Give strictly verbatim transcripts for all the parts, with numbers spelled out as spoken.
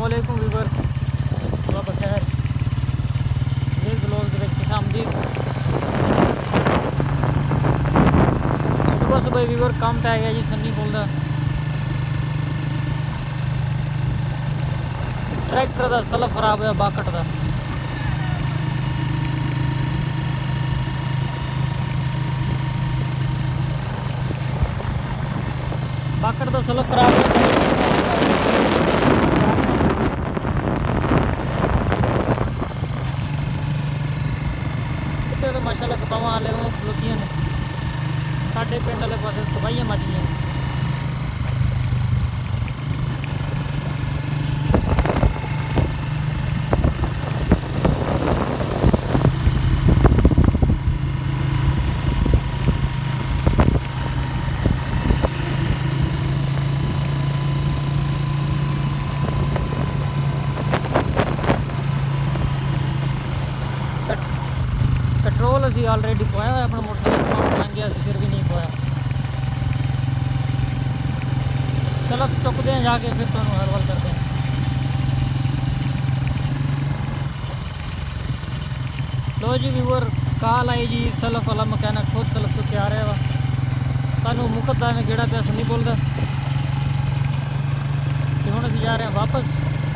वालेकुम व्यूअर्स, सुबह बखैर। ये ब्लॉग दे विच खुशामदीद। सुबह सुबह व्यूअर काम पे आ गया जी सन्नी पुल दा। ट्रैक्टर दा सलफ खराब होया बाकट दा। बाकट दा सलफ खराब होया। तो माशाल्लाह कतावां आले खलोतियां ने। साढ़े पिंड वाले पासे तबाहियां मच गई। पेट्रोल असी ऑलरेडी पाया है अपना मोटरसाइकिल लंघ गया फिर भी नहीं पाया। सलफ चुकते हैं जाके फिर तुहानू हर वाल करते हैं। लो जी व्यूअर कॉल आई जी सलफ वाला मकैनिक खुद सलफ चुके आ रहा वा। सानू मुकद्दा में गेड़ा पैसा नहीं बोलता कि हुण असीं जा रहे हैं वापस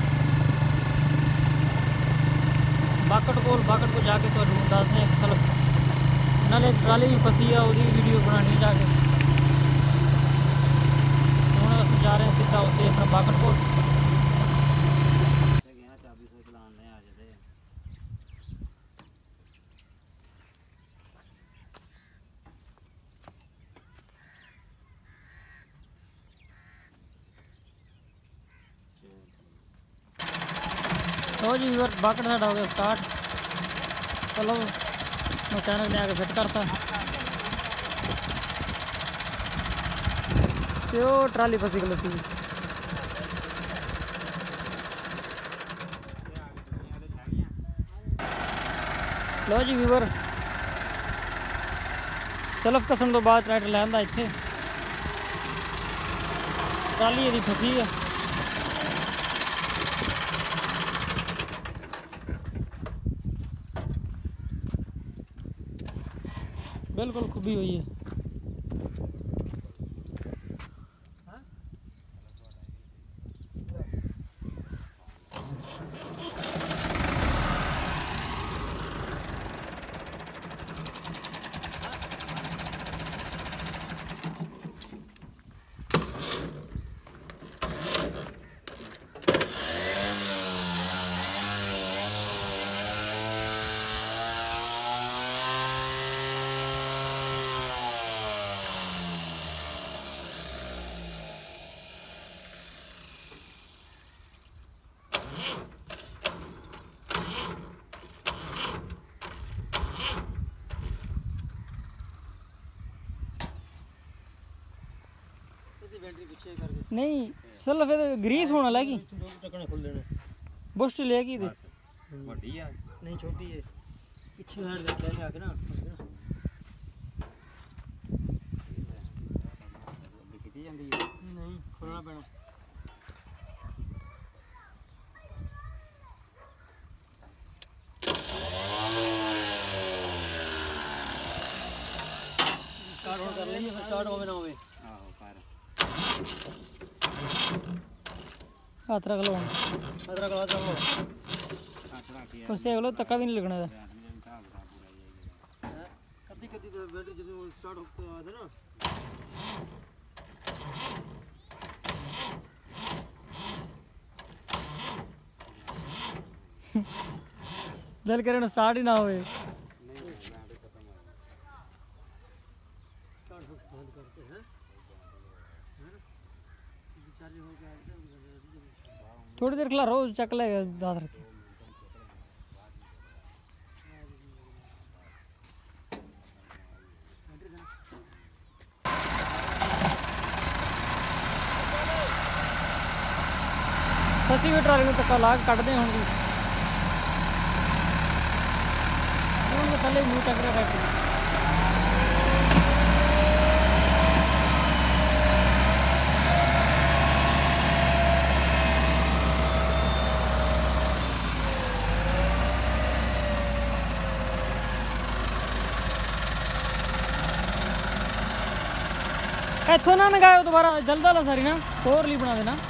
बाकट को बाकट को जाके तो दसने एक सलफ नाले ट्राली भी फसी है वो वीडियो बनानी जाके। हम अस जा रहे हैं सीधा उत्ते अपना बाकट को। तो जी व्यूअर बाकट साडा हो गया स्टार्ट। चलो मकैनिक ने आके फिट करता तो ट्राली फसी खलोती। लो जी व्यूअर सलफ कसम तो बाद ट्रैक्टर लैंदा इत्थे ट्राली यदी फसी है। बिल्कुल खुबी हुई है। नहीं सलफ ग्रीस होना लगी बुस्ट लेगी नहीं छोटी है पीछे साइड देख आके ना नहीं खोलना पैना। स्टार्ट कर लेंगे स्टार्ट होवे ना होवे हाथ रख लो हाथ रख लो हाथ रख लो कुछ से लो तक्का भी नहीं लगना था। कभी कभी तो बैटरी जब स्टार्ट होते आते ना दिल करे स्टार्ट ही ना होवे। थोड़ी देर खिला रोज चक लेगा दाद रखे। फसी हुई ट्राली में धक्का ला के कट दें होंगे थले मुँह चक रहा है। इथों ना नगाओ दोबारा दलदल है सारी ना और ली बना देना।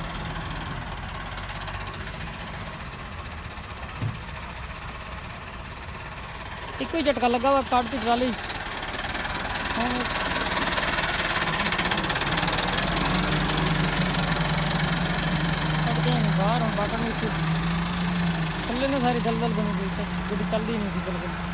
एक ही झटका लगा हुआ काटती ट्राली। बाहर हम बाटा में थल्ले ना सारी दलदल बनी हुई, गुड़ी चल रही नहीं थी बिल्कुल।